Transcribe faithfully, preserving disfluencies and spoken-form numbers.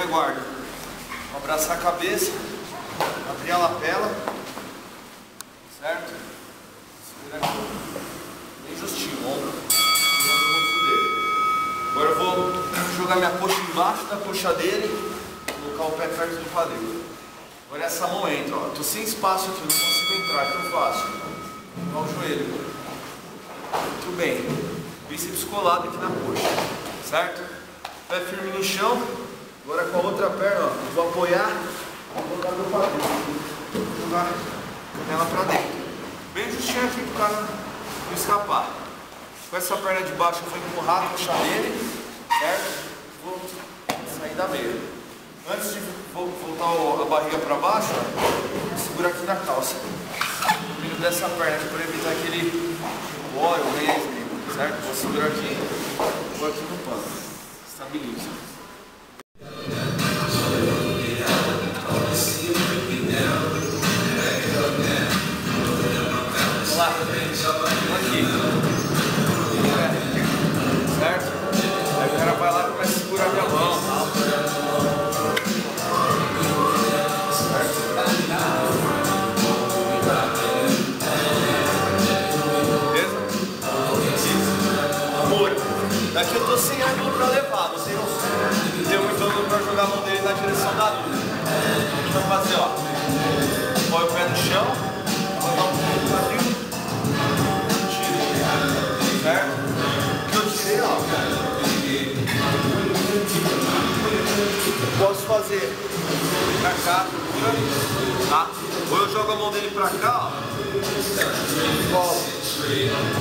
guarda. Vou abraçar a cabeça, abrir a lapela, certo? Segura aqui, bem justinho, ombro, no rosto dele. Agora eu vou jogar minha coxa embaixo da coxa dele, colocar o pé perto do quadril. Agora essa mão entra, ó. Tô sem espaço aqui, não consigo entrar, o que eu faço? Ó, o joelho. Muito bem. Bíceps colado aqui na coxa, certo? Pé firme no chão. Agora com a outra perna, ó, vou apoiar, vou colocar meu quadril. Vou jogar a canela pra dentro. Bem justinho aqui pro cara não escapar. Com essa perna de baixo eu vou empurrar a coxa dele, certo? Vou sair da meia. Antes de voltar a barriga para baixo, segura aqui na calça. Vindo dessa perna aqui para evitar aquele óleo, o reis, certo? Vou segurar aqui, vou aqui no pano. Estabiliza. Vamos lá. Aqui. Certo? Aí o cara vai lá e começa a segurar minha mão. Daqui eu tô sem ângulo pra levar, não tenho, não tenho muito ângulo pra jogar a mão dele na direção da luta. O que eu vou fazer, ó? Põe o pé no chão, vou dar um pouco no quadril, tiro, certo? O que eu tirei, ó. Posso fazer pra cá, tá? Ou eu jogo a mão dele pra cá, ó. Volto.